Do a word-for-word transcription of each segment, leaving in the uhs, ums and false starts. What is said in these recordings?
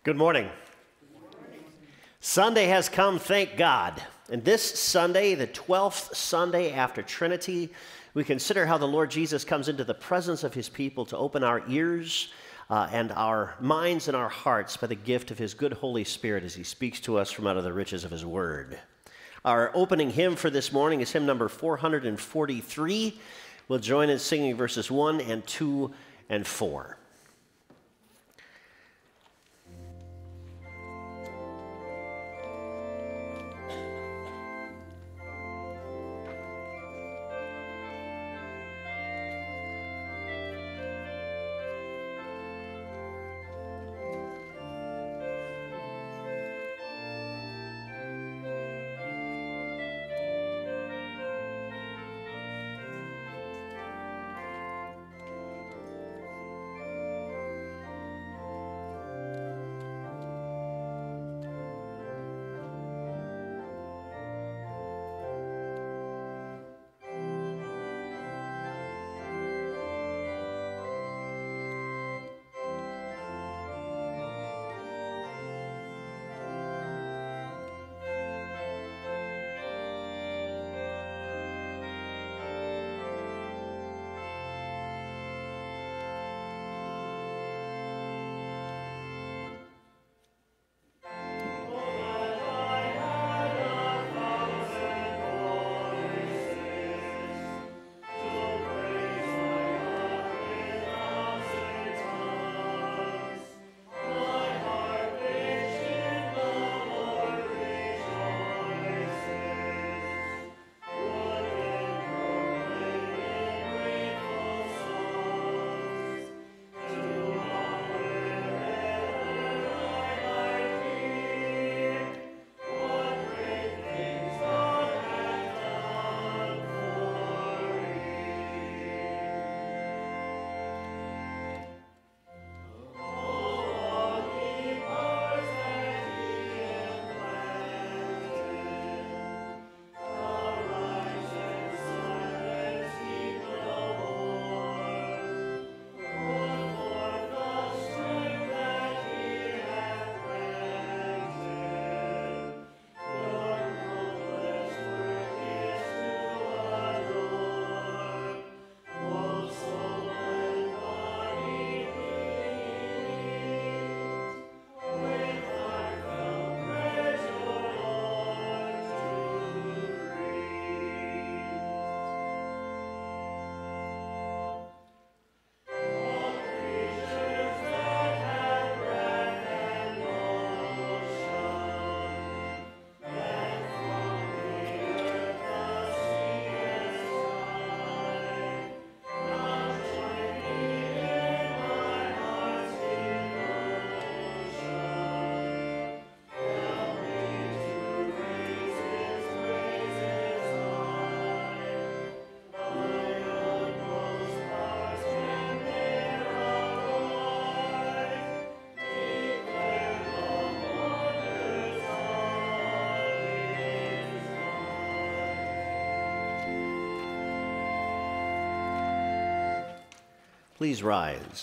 Good morning. Sunday has come, thank God. And this Sunday, the twelfth Sunday after Trinity, we consider how the Lord Jesus comes into the presence of his people to open our ears uh, and our minds and our hearts by the gift of his good Holy Spirit as he speaks to us from out of the riches of his word. Our opening hymn for this morning is hymn number four hundred forty-three. We'll join in singing verses one and two and four. Please rise.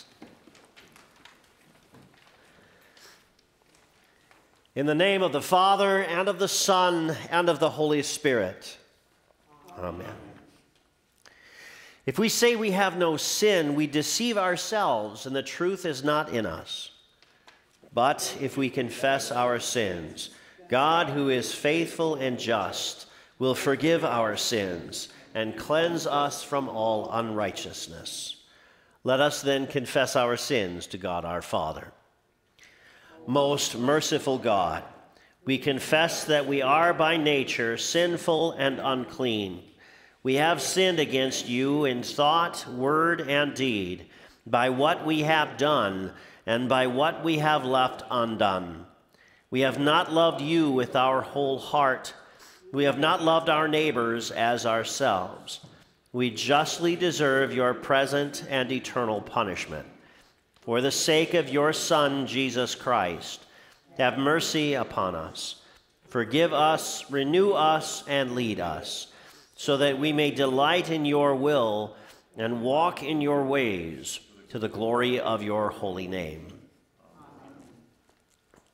In the name of the Father, and of the Son, and of the Holy Spirit. Amen. If we say we have no sin, we deceive ourselves, and the truth is not in us. But if we confess our sins, God, who is faithful and just, will forgive our sins and cleanse us from all unrighteousness. Let us then confess our sins to God our Father. Most merciful God, we confess that we are by nature sinful and unclean. We have sinned against you in thought, word, and deed, by what we have done and by what we have left undone. We have not loved you with our whole heart. We have not loved our neighbors as ourselves. We justly deserve your present and eternal punishment. For the sake of your Son, Jesus Christ, have mercy upon us. Forgive us, renew us, and lead us, so that we may delight in your will and walk in your ways to the glory of your holy name.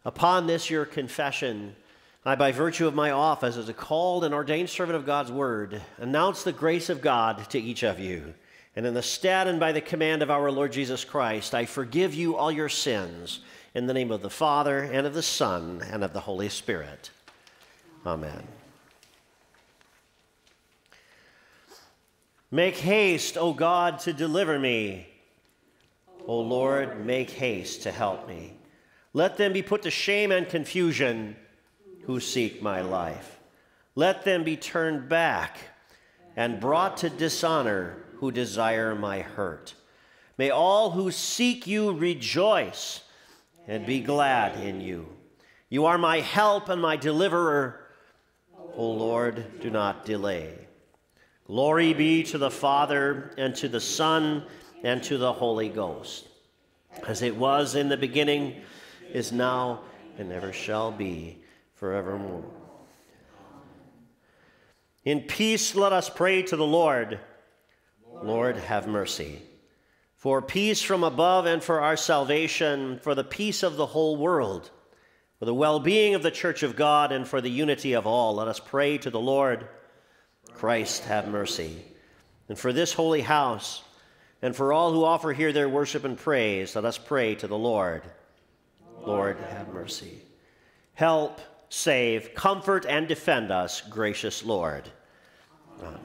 Upon this your confession, I, by virtue of my office as a called and ordained servant of God's word, announce the grace of God to each of you. And in the stead and by the command of our Lord Jesus Christ, I forgive you all your sins, in the name of the Father, and of the Son, and of the Holy Spirit. Amen. Make haste, O God, to deliver me. O Lord, make haste to help me. Let them be put to shame and confusion who seek my life. Let them be turned back and brought to dishonor who desire my hurt. May all who seek you rejoice and be glad in you. You are my help and my deliverer. O Lord, do not delay. Glory be to the Father, and to the Son, and to the Holy Ghost, as it was in the beginning, is now, and ever shall be, forevermore. In peace let us pray to the Lord. Lord, have mercy. For peace from above and for our salvation, for the peace of the whole world, for the well-being of the church of God, and for the unity of all, let us pray to the Lord. Christ, have mercy. And for this holy house, and for all who offer here their worship and praise, let us pray to the Lord. Lord, have mercy. Help, save, comfort, and defend us, gracious Lord. Amen.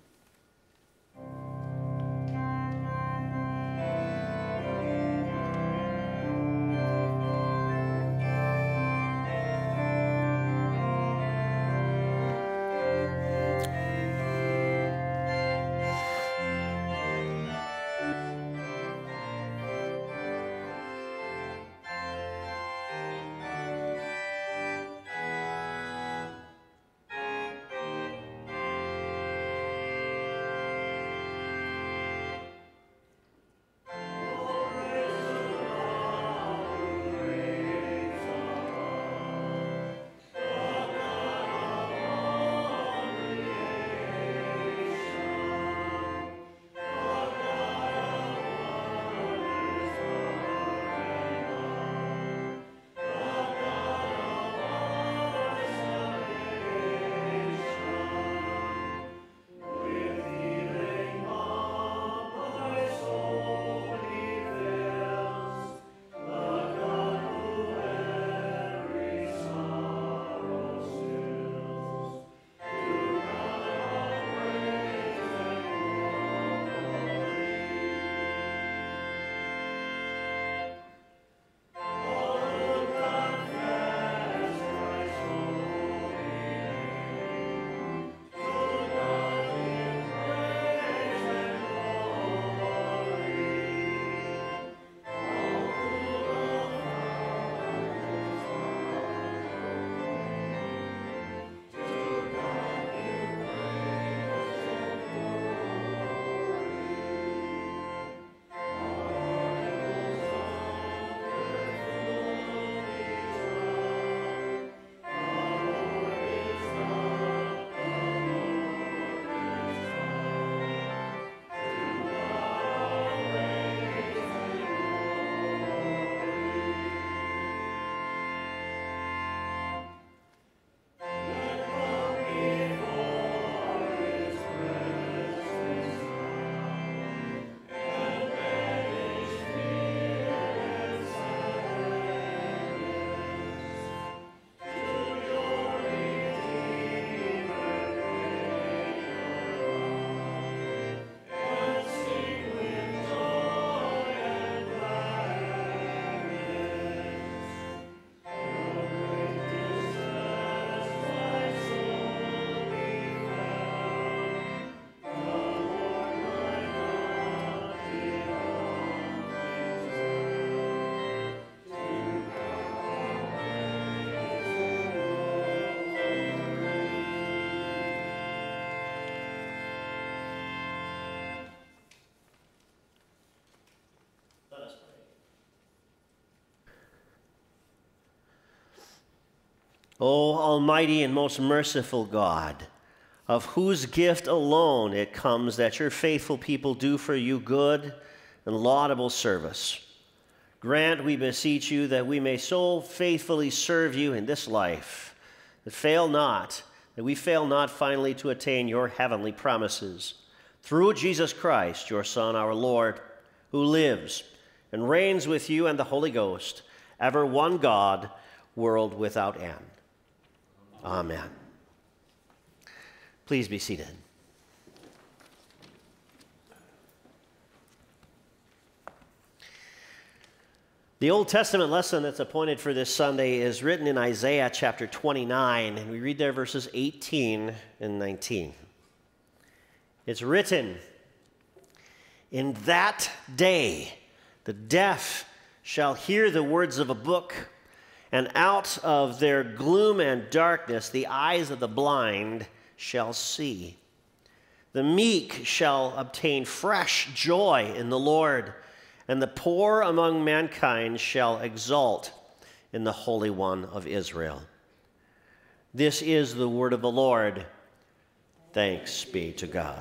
O almighty and most merciful God, of whose gift alone it comes that your faithful people do for you good and laudable service, Grant, we beseech you, that we may so faithfully serve you in this life, that fail not, that we fail not finally to attain your heavenly promises. Through Jesus Christ, your Son, our Lord, who lives and reigns with you and the Holy Ghost, ever one God, world without end. Amen. Please be seated. The Old Testament lesson that's appointed for this Sunday is written in Isaiah chapter twenty-nine, and we read there verses eighteen and nineteen. It's written, "In that day the deaf shall hear the words of a book, and out of their gloom and darkness the eyes of the blind shall see. The meek shall obtain fresh joy in the Lord, and the poor among mankind shall exult in the Holy One of Israel." This is the word of the Lord. Thanks be to God.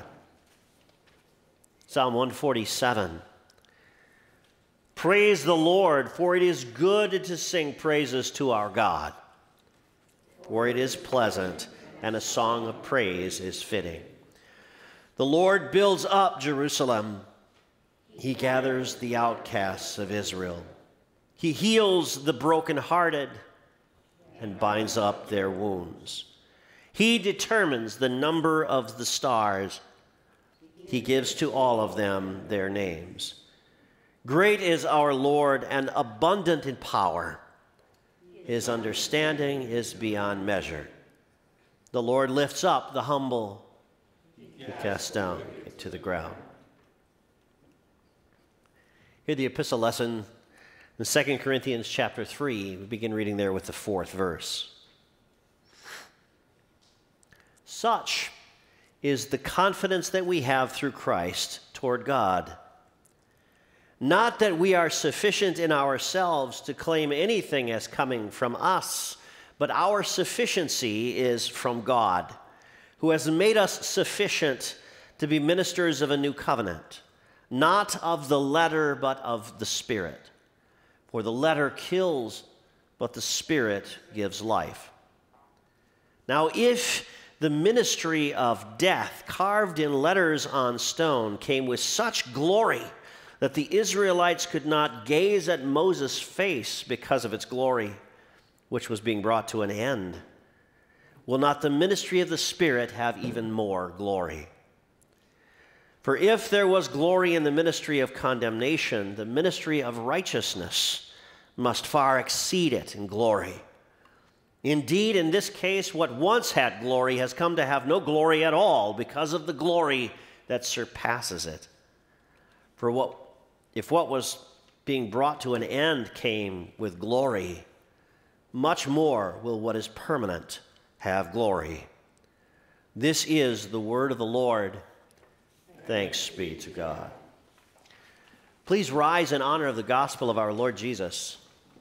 Psalm one forty-seven. Praise the Lord, for it is good to sing praises to our God, for it is pleasant, and a song of praise is fitting. The Lord builds up Jerusalem. He gathers the outcasts of Israel. He heals the brokenhearted and binds up their wounds. He determines the number of the stars. He gives to all of them their names. Great is our Lord and abundant in power. His understanding is beyond measure. The Lord lifts up the humble. He casts down to the ground. Hear the epistle lesson in Second Corinthians chapter three. We begin reading there with the fourth verse. Such is the confidence that we have through Christ toward God. Not that we are sufficient in ourselves to claim anything as coming from us, but our sufficiency is from God, who has made us sufficient to be ministers of a new covenant, not of the letter, but of the Spirit. For the letter kills, but the Spirit gives life. Now, if the ministry of death, carved in letters on stone, came with such glory that the Israelites could not gaze at Moses' face because of its glory, which was being brought to an end, will not the ministry of the Spirit have even more glory? For if there was glory in the ministry of condemnation, the ministry of righteousness must far exceed it in glory. Indeed, in this case, what once had glory has come to have no glory at all because of the glory that surpasses it. For what, if what was being brought to an end came with glory, much more will what is permanent have glory. This is the word of the Lord. Thanks be to God. Please rise in honor of the gospel of our Lord Jesus.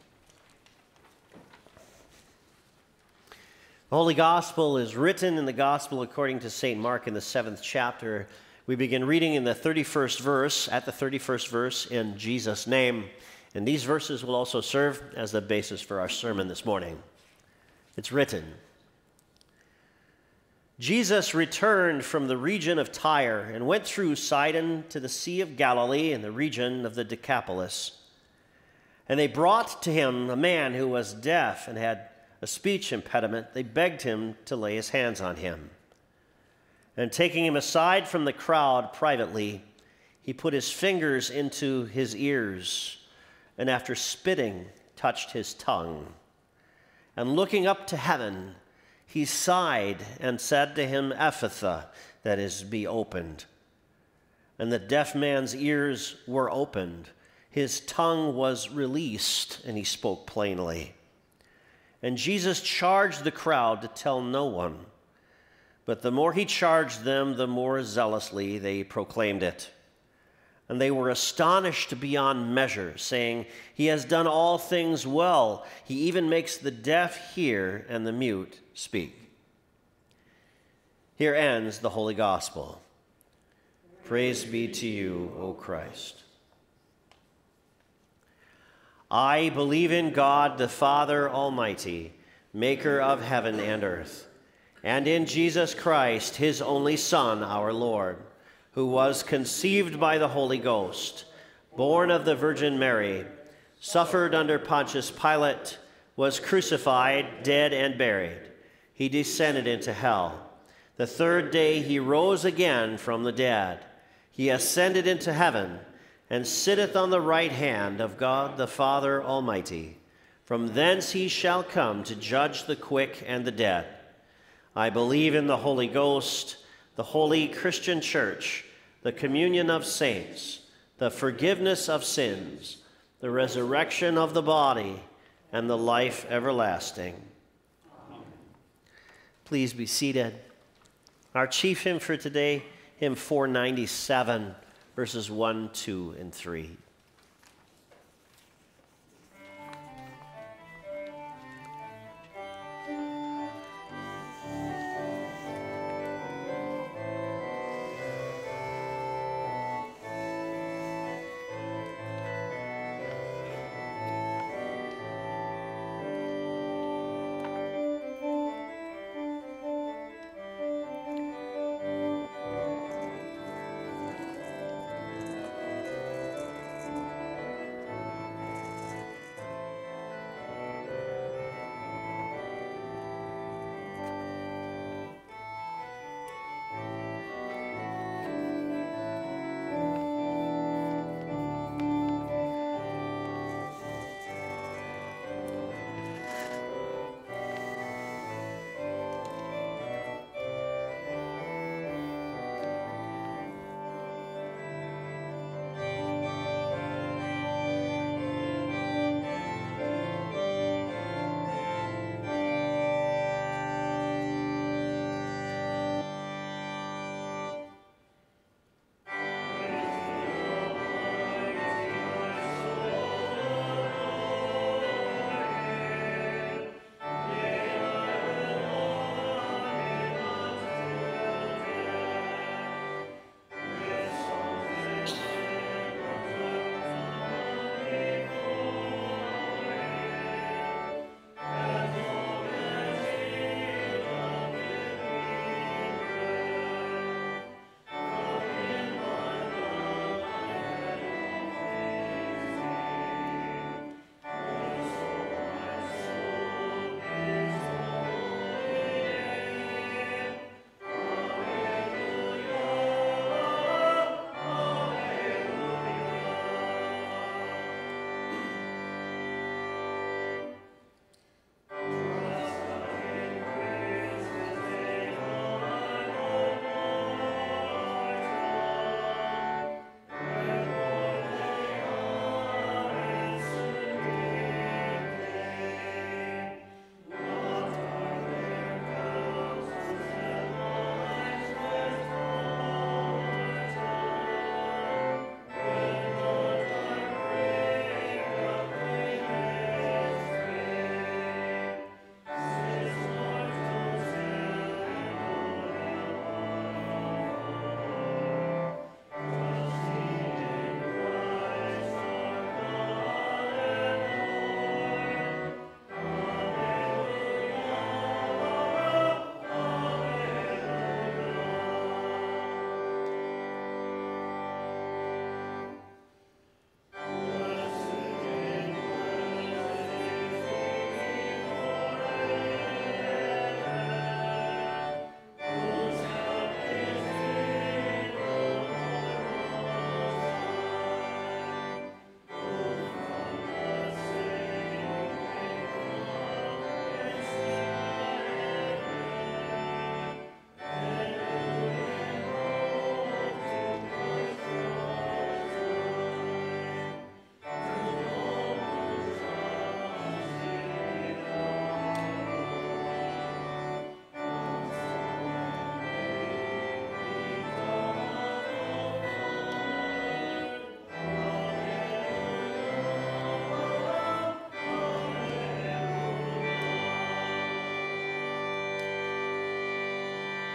The Holy Gospel is written in the Gospel according to Saint Mark in the seventh chapter. We begin reading in the thirty-first verse, at the thirty-first verse, in Jesus' name. And these verses will also serve as the basis for our sermon this morning. It's written, Jesus returned from the region of Tyre and went through Sidon to the Sea of Galilee in the region of the Decapolis. And they brought to him a man who was deaf and had a speech impediment. They begged him to lay his hands on him. And taking him aside from the crowd privately, he put his fingers into his ears, and after spitting, touched his tongue. And looking up to heaven, he sighed and said to him, Ephphatha, that is, be opened. And the deaf man's ears were opened. His tongue was released, and he spoke plainly. And Jesus charged the crowd to tell no one. But the more he charged them, the more zealously they proclaimed it. And they were astonished beyond measure, saying, He has done all things well. He even makes the deaf hear and the mute speak. Here ends the Holy Gospel. Praise be to you, O Christ. I believe in God, the Father Almighty, maker of heaven and earth, and in Jesus Christ, his only Son, our Lord, who was conceived by the Holy Ghost, born of the Virgin Mary, suffered under Pontius Pilate, was crucified, dead, and buried. He descended into hell. The third day he rose again from the dead. He ascended into heaven and sitteth on the right hand of God the Father Almighty. From thence he shall come to judge the quick and the dead. I believe in the Holy Ghost, the holy Christian church, the communion of saints, the forgiveness of sins, the resurrection of the body, and the life everlasting. Please be seated. Our chief hymn for today, hymn four ninety-seven, verses one, two, and three.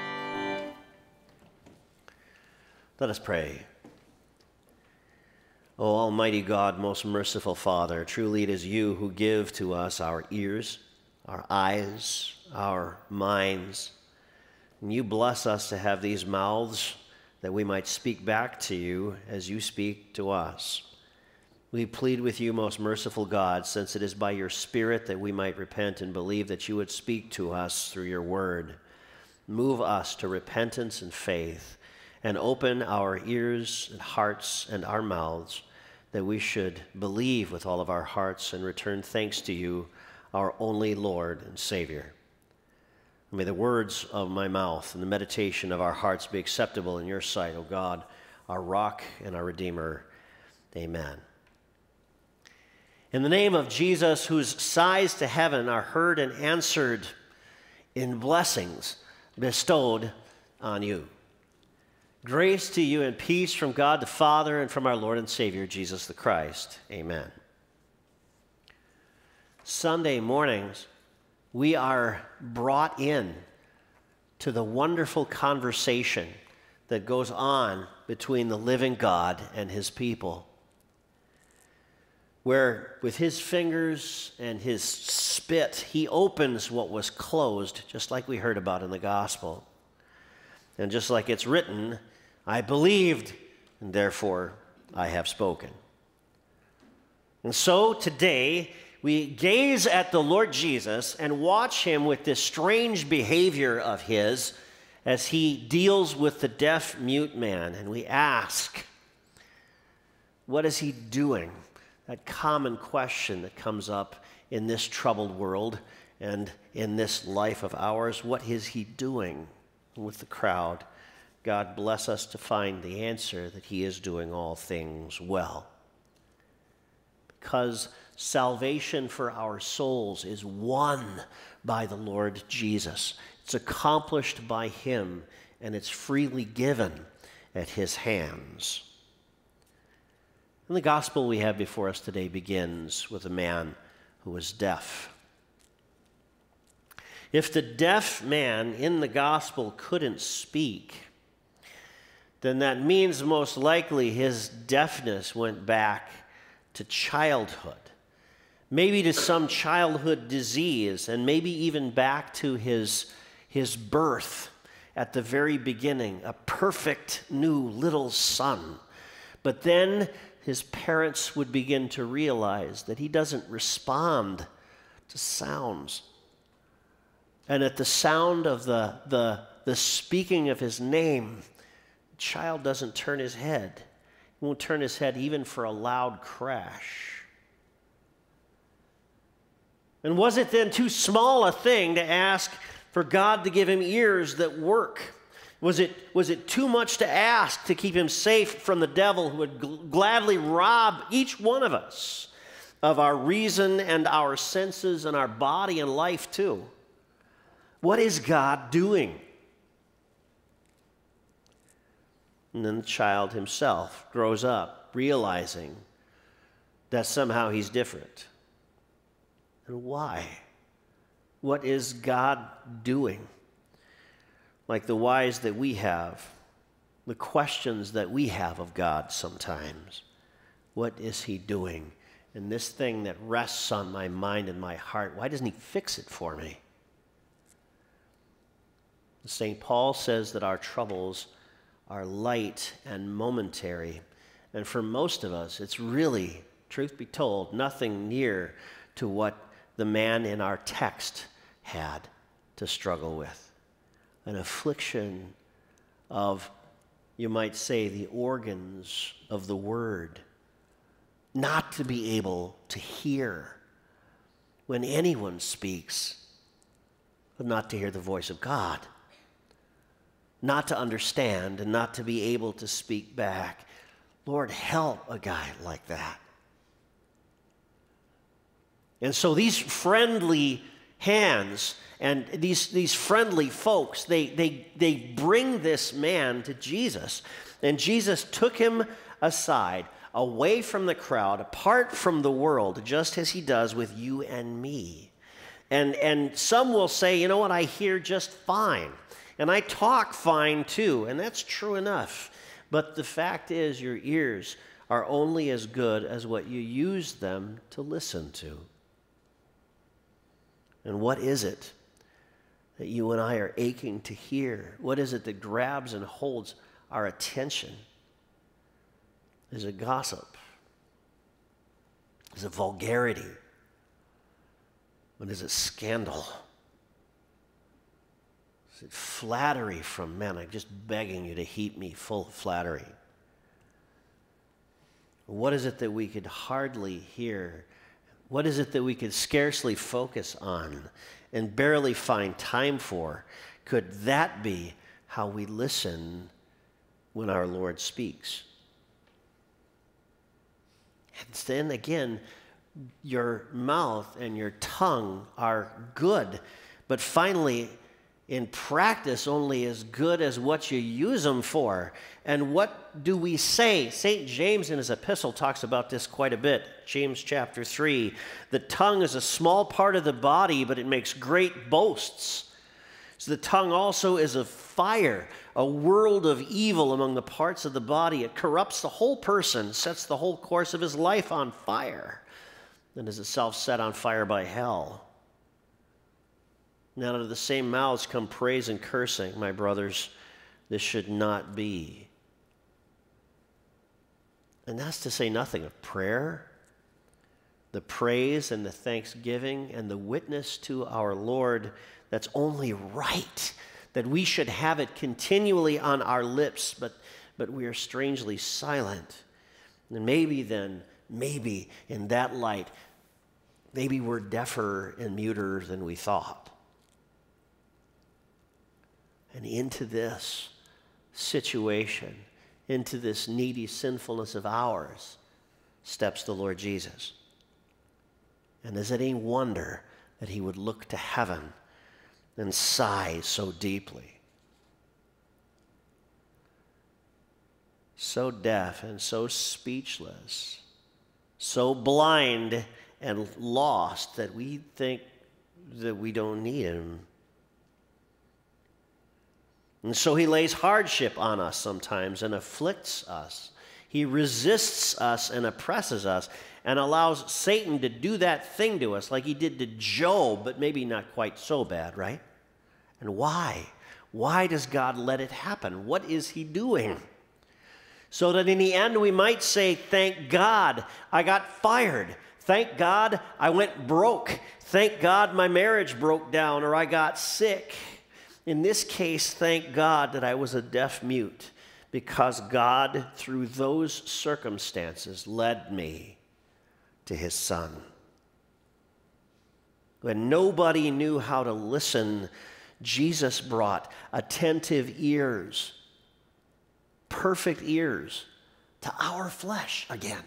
Let us pray. O Almighty God, most merciful Father, truly it is you who give to us our ears, our eyes, our minds. And you bless us to have these mouths that we might speak back to you as you speak to us. We plead with you, most merciful God, since it is by your Spirit that we might repent and believe that you would speak to us through your word. Move us to repentance and faith, and open our ears and hearts and our mouths, that we should believe with all of our hearts and return thanks to you, our only Lord and Savior. May the words of my mouth and the meditation of our hearts be acceptable in your sight, O God, our rock and our Redeemer. Amen. In the name of Jesus, whose sighs to heaven are heard and answered in blessings bestowed on you. Grace to you and peace from God the Father and from our Lord and Savior, Jesus the Christ. Amen. Sunday mornings, we are brought in to the wonderful conversation that goes on between the living God and his people, where with his fingers and his spit, he opens what was closed, just like we heard about in the gospel. And just like it's written, I believed, and therefore I have spoken. And so today, we gaze at the Lord Jesus and watch him with this strange behavior of his as he deals with the deaf mute man. And we ask, what is he doing? That common question that comes up in this troubled world and in this life of ours. What is he doing? And with the crowd, God bless us to find the answer that he is doing all things well. Because salvation for our souls is won by the Lord Jesus. It's accomplished by him, and it's freely given at his hands. And the gospel we have before us today begins with a man who was deaf. If the deaf man in the gospel couldn't speak, then that means most likely his deafness went back to childhood, maybe to some childhood disease, and maybe even back to his, his birth at the very beginning, a perfect new little son. But then his parents would begin to realize that he doesn't respond to sounds. And at the sound of the, the, the speaking of his name, the child doesn't turn his head. He won't turn his head even for a loud crash. And was it then too small a thing to ask for God to give him ears that work? Was it, was it too much to ask to keep him safe from the devil who would gl- gladly rob each one of us of our reason and our senses and our body and life too? What is God doing? And then the child himself grows up realizing that somehow he's different. And why? What is God doing? Like the whys that we have, the questions that we have of God sometimes. What is he doing? And this thing that rests on my mind and my heart, why doesn't he fix it for me? Saint Paul says that our troubles are light and momentary. And for most of us, it's really, truth be told, nothing near to what the man in our text had to struggle with. An affliction of, you might say, the organs of the word. Not to be able to hear when anyone speaks, but not to hear the voice of God. Not to understand and not to be able to speak back. Lord, help a guy like that. And so these friendly hands and these, these friendly folks, they, they, they bring this man to Jesus. And Jesus took him aside, away from the crowd, apart from the world, just as he does with you and me. And, and some will say, you know what, I hear just fine. And I talk fine too, and that's true enough. But the fact is, your ears are only as good as what you use them to listen to. And what is it that you and I are aching to hear? What is it that grabs and holds our attention? Is it gossip? Is it vulgarity? What is it, scandal? Is it flattery from men? I'm just begging you to heap me full of flattery. What is it that we could hardly hear? What is it that we could scarcely focus on and barely find time for? Could that be how we listen when our Lord speaks? And then again, your mouth and your tongue are good, but finally, in practice, only as good as what you use them for. And what do we say? Saint James in his epistle talks about this quite a bit. James chapter three. The tongue is a small part of the body, but it makes great boasts. So the tongue also is a fire, a world of evil among the parts of the body. It corrupts the whole person, sets the whole course of his life on fire, and is itself set on fire by hell. Now, out of the same mouths come praise and cursing. My brothers, this should not be. And that's to say nothing of prayer, the praise and the thanksgiving and the witness to our Lord. That's only right, that we should have it continually on our lips, but, but we are strangely silent. And maybe then, maybe in that light, maybe we're deafer and muter than we thought. And into this situation, into this needy sinfulness of ours, steps the Lord Jesus. And is it any wonder that he would look to heaven and sigh so deeply? So deaf and so speechless, so blind and lost that we think that we don't need him. And so he lays hardship on us sometimes and afflicts us. He resists us and oppresses us and allows Satan to do that thing to us like he did to Job, but maybe not quite so bad, right? And why? Why does God let it happen? What is he doing? So that in the end we might say, thank God I got fired. Thank God I went broke. Thank God my marriage broke down or I got sick. In this case, thank God that I was a deaf mute, because God, through those circumstances, led me to his Son. When nobody knew how to listen, Jesus brought attentive ears, perfect ears, to our flesh again.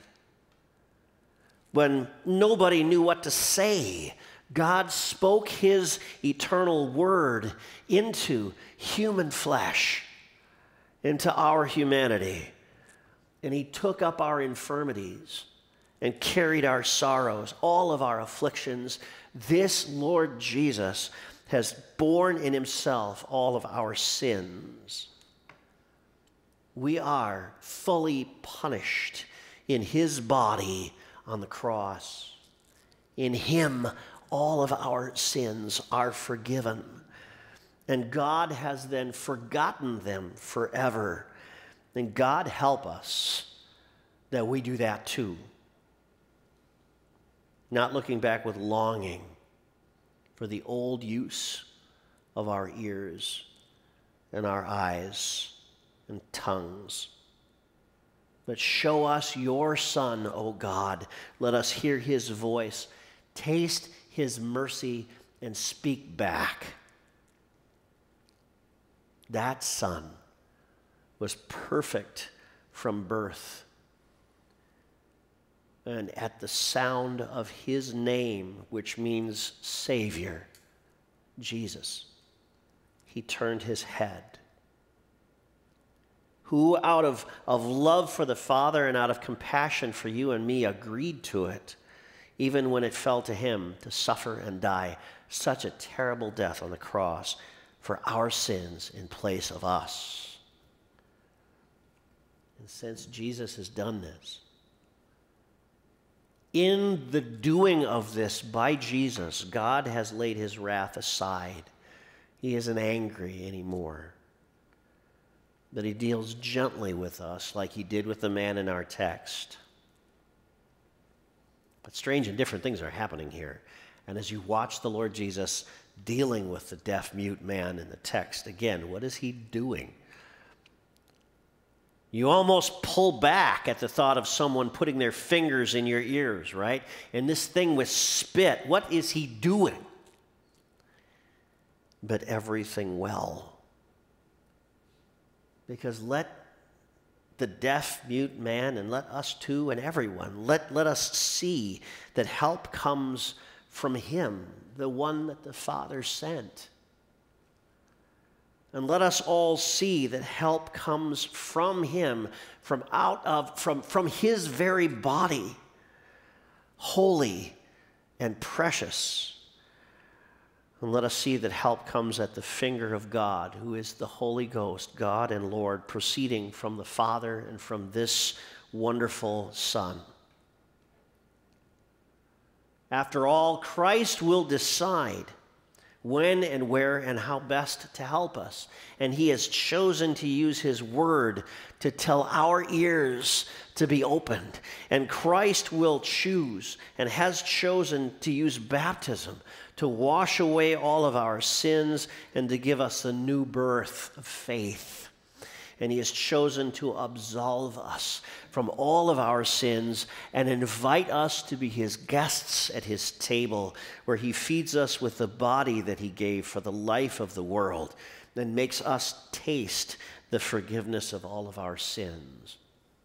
When nobody knew what to say, God spoke his eternal word into human flesh, into our humanity. And he took up our infirmities and carried our sorrows, all of our afflictions. This Lord Jesus has borne in himself all of our sins. We are fully punished in his body on the cross. In him, all of our sins are forgiven. And God has then forgotten them forever. And God help us that we do that too. Not looking back with longing for the old use of our ears and our eyes and tongues. But show us your Son, O God. Let us hear his voice, taste his mercy, and speak back. That Son was perfect from birth. And at the sound of his name, which means Savior, Jesus, he turned his head. Who out of, of love for the Father and out of compassion for you and me agreed to it, even when it fell to him to suffer and die such a terrible death on the cross for our sins in place of us. And since Jesus has done this, In the doing of this by Jesus, God has laid his wrath aside. He isn't angry anymore. But he deals gently with us like he did with the man in our text. But strange and different things are happening here. And as you watch the Lord Jesus dealing with the deaf-mute man in the text, again, what is he doing? You almost pull back at the thought of someone putting their fingers in your ears, right? And this thing with spit, what is he doing? But everything well. Because let the deaf-mute man, and let us too, and everyone, let, let us see that help comes from him, the one that the Father sent. And let us all see that help comes from him, from out of, from, from his very body, holy and precious. And let us see that help comes at the finger of God, who is the Holy Ghost, God and Lord, proceeding from the Father and from this wonderful Son. After all, Christ will decide when and where and how best to help us. And he has chosen to use his word to tell our ears to be opened. And Christ will choose and has chosen to use baptism to wash away all of our sins and to give us a new birth of faith. And he has chosen to absolve us from all of our sins and invite us to be his guests at his table, where he feeds us with the body that he gave for the life of the world and makes us taste the forgiveness of all of our sins.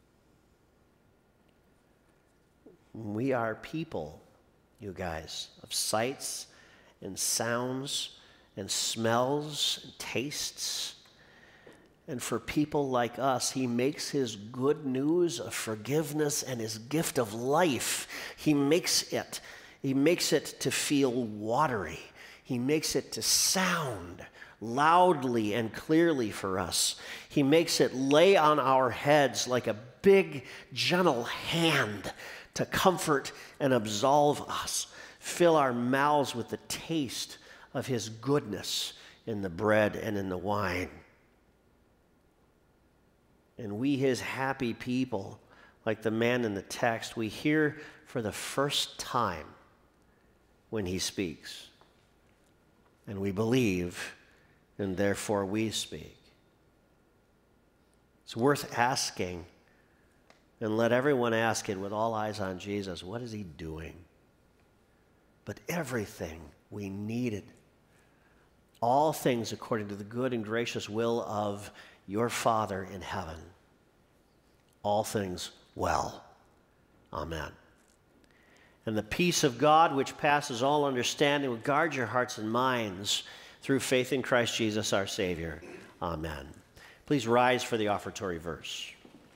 We are people, you guys, of sights and sounds and smells and tastes. And for people like us, he makes his good news of forgiveness and his gift of life, he makes it, he makes it to feel watery. He makes it to sound loudly and clearly for us. He makes it lay on our heads like a big, gentle hand to comfort and absolve us. Fill our mouths with the taste of his goodness in the bread and in the wine. And we, his happy people, like the man in the text, we hear for the first time when he speaks. And we believe, and therefore we speak. It's worth asking, and let everyone ask it with all eyes on Jesus. What is he doing? But everything we needed, all things according to the good and gracious will of your Father in heaven. All things well. Amen. And the peace of God, which passes all understanding, will guard your hearts and minds through faith in Christ Jesus our Savior. Amen. Please rise for the offertory verse.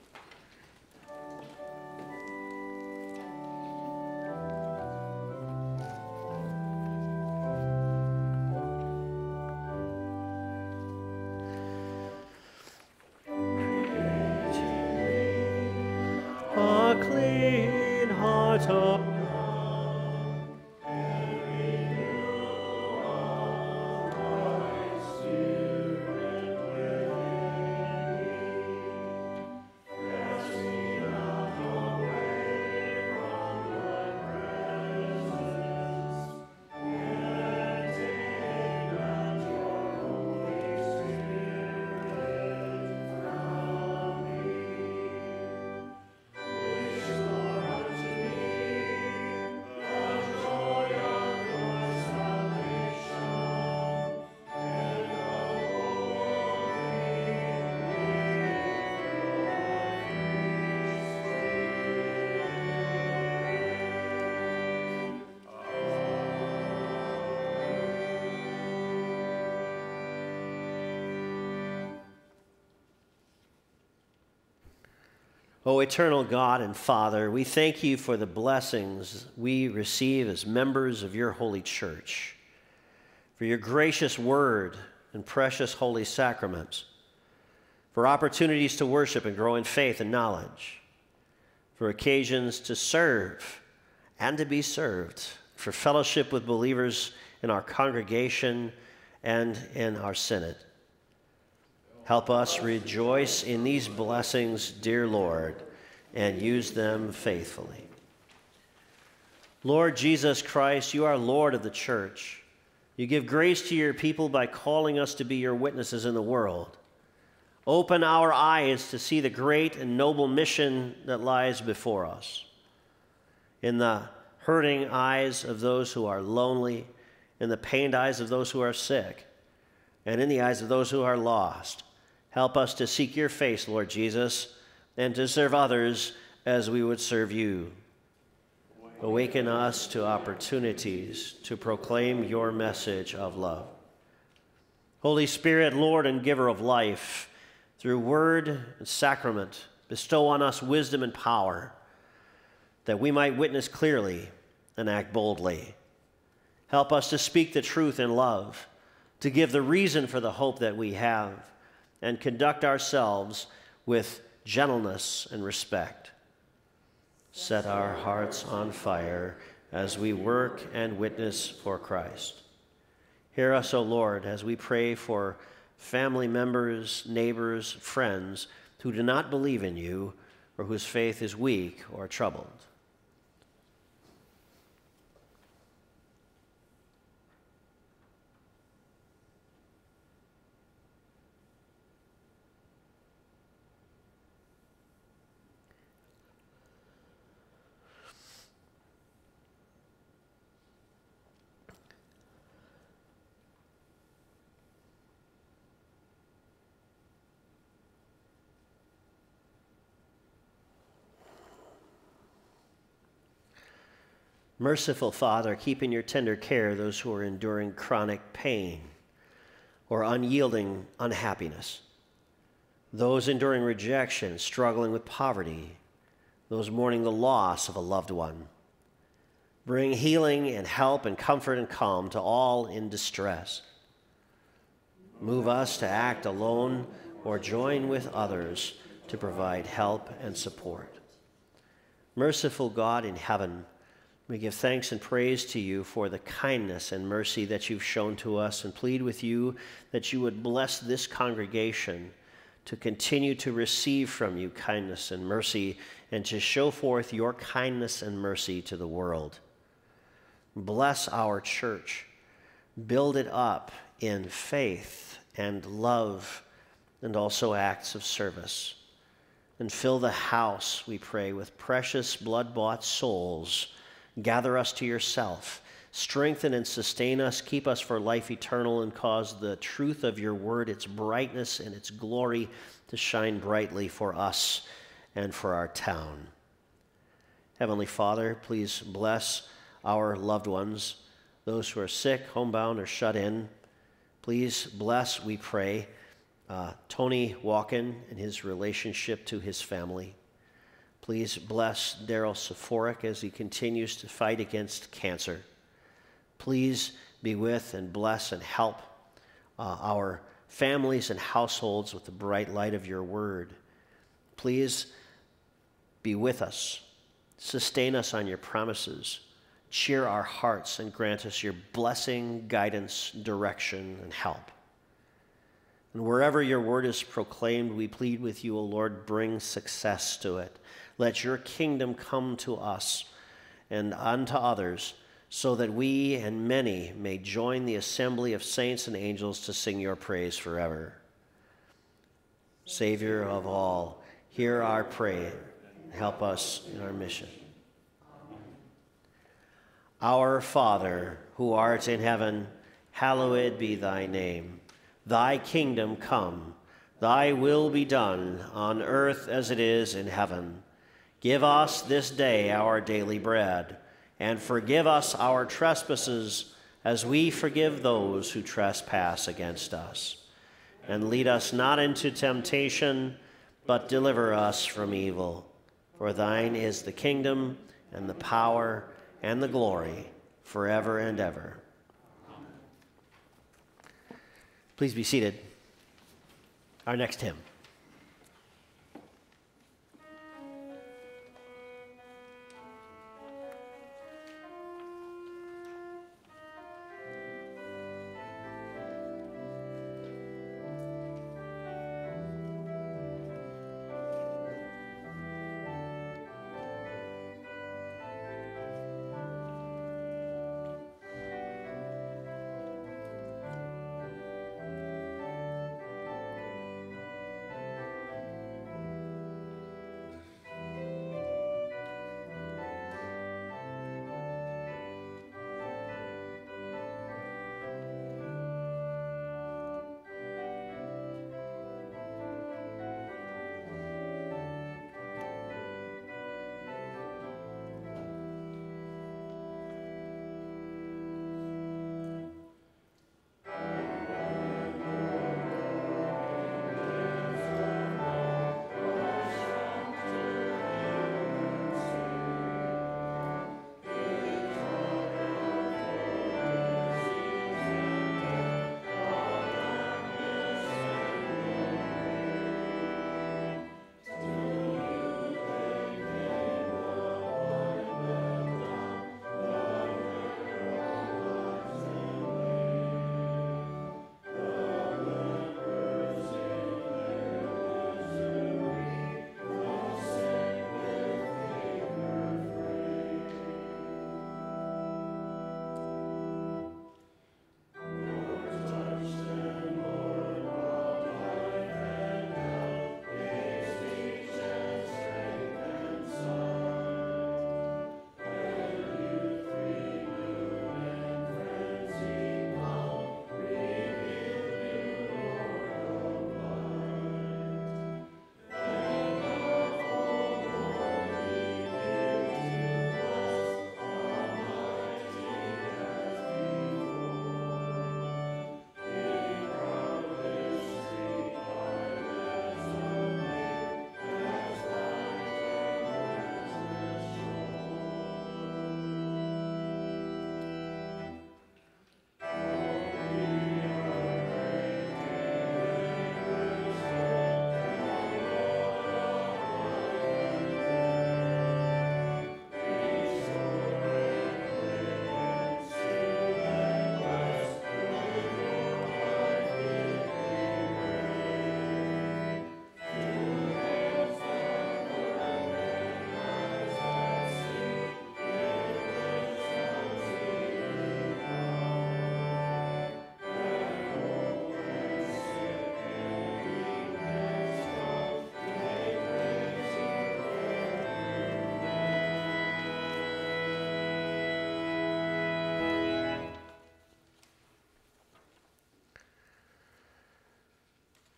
O eternal God and Father, we thank you for the blessings we receive as members of your holy church, for your gracious word and precious holy sacraments, for opportunities to worship and grow in faith and knowledge, for occasions to serve and to be served, for fellowship with believers in our congregation and in our synod. Help us rejoice in these blessings, dear Lord, and use them faithfully. Lord Jesus Christ, you are Lord of the church. You give grace to your people by calling us to be your witnesses in the world. Open our eyes to see the great and noble mission that lies before us. In the hurting eyes of those who are lonely, in the pained eyes of those who are sick, and in the eyes of those who are lost, help us to seek your face, Lord Jesus, and to serve others as we would serve you. Awaken us to opportunities to proclaim your message of love. Holy Spirit, Lord and giver of life, through word and sacrament, bestow on us wisdom and power, that we might witness clearly and act boldly. Help us to speak the truth in love, to give the reason for the hope that we have, and conduct ourselves with gentleness and respect. Set our hearts on fire as we work and witness for Christ. Hear us, O Lord, as we pray for family members, neighbors, friends who do not believe in you or whose faith is weak or troubled. Merciful Father, keep in your tender care those who are enduring chronic pain or unyielding unhappiness, those enduring rejection, struggling with poverty, those mourning the loss of a loved one. Bring healing and help and comfort and calm to all in distress. Move us to act alone or join with others to provide help and support. Merciful God in heaven, we give thanks and praise to you for the kindness and mercy that you've shown to us, and plead with you that you would bless this congregation to continue to receive from you kindness and mercy and to show forth your kindness and mercy to the world. Bless our church. Build it up in faith and love and also acts of service. And fill the house, we pray, with precious blood-bought souls. Gather us to yourself. Strengthen and sustain us. Keep us for life eternal, and cause the truth of your word, its brightness and its glory, to shine brightly for us and for our town. Heavenly Father, please bless our loved ones, those who are sick, homebound, or shut in. Please bless, we pray, uh, Tony Walken and his relationship to his family. Please bless Daryl Sephoric as he continues to fight against cancer. Please be with and bless and help uh, our families and households with the bright light of your word. Please be with us. Sustain us on your promises. Cheer our hearts and grant us your blessing, guidance, direction, and help. And wherever your word is proclaimed, we plead with you, O Lord, bring success to it. Let your kingdom come to us and unto others, so that we and many may join the assembly of saints and angels to sing your praise forever. Savior of all, hear our prayer. Help us in our mission. Our Father, who art in heaven, hallowed be thy name. Thy kingdom come, thy will be done on earth as it is in heaven. Give us this day our daily bread, and forgive us our trespasses as we forgive those who trespass against us. And lead us not into temptation, but deliver us from evil. For thine is the kingdom, and the power, and the glory, forever and ever. Please be seated. Our next hymn.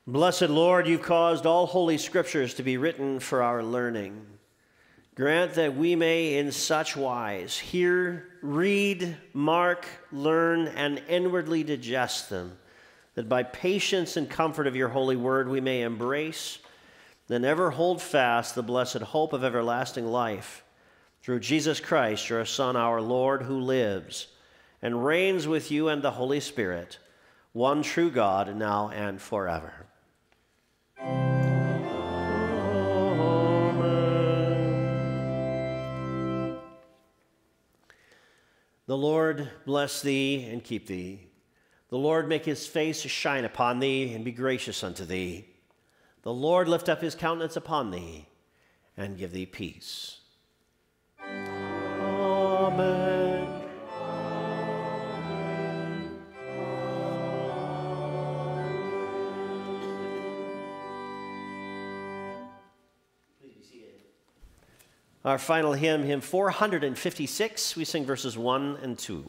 Blessed Lord, you caused all holy scriptures to be written for our learning. Grant that we may in such wise hear, read, mark, learn, and inwardly digest them, that by patience and comfort of your holy word we may embrace and ever hold fast the blessed hope of everlasting life, through Jesus Christ, your Son, our Lord, who lives and reigns with you and the Holy Spirit, one true God, now and forever. Amen. The Lord bless thee and keep thee. The Lord make his face to shine upon thee and be gracious unto thee. The Lord lift up his countenance upon thee and give thee peace. Amen. Please be seated. Our final hymn, hymn four hundred fifty-six, we sing verses one and two.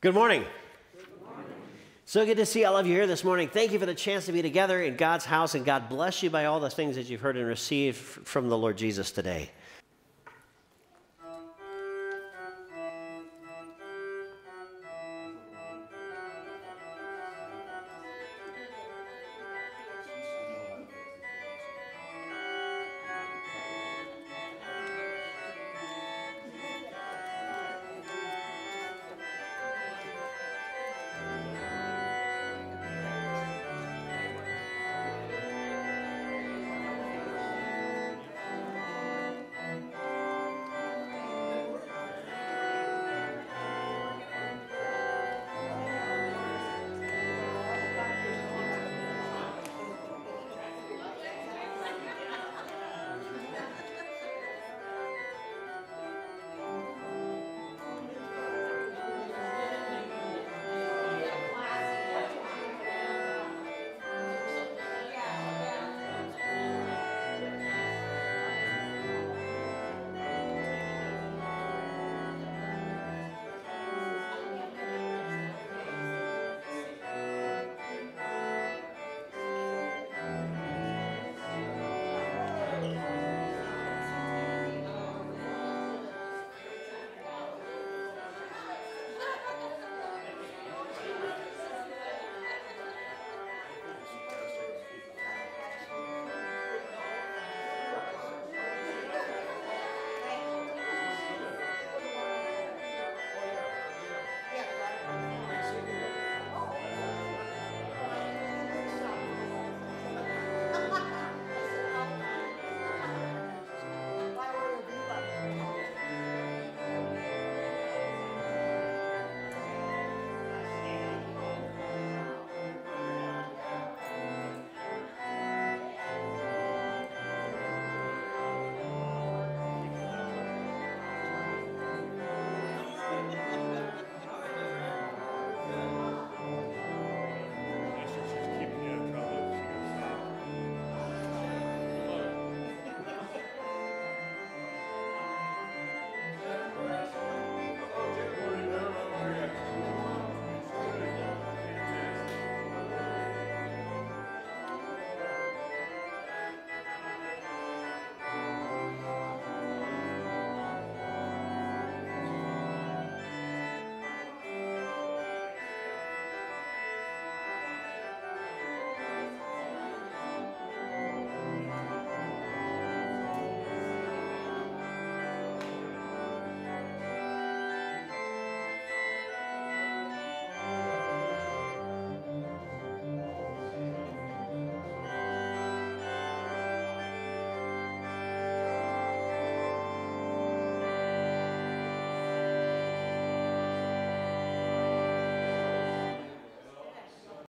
Good morning. So good to see all of you here this morning. Thank you for the chance to be together in God's house, and God bless you by all the things that you've heard and received from the Lord Jesus today.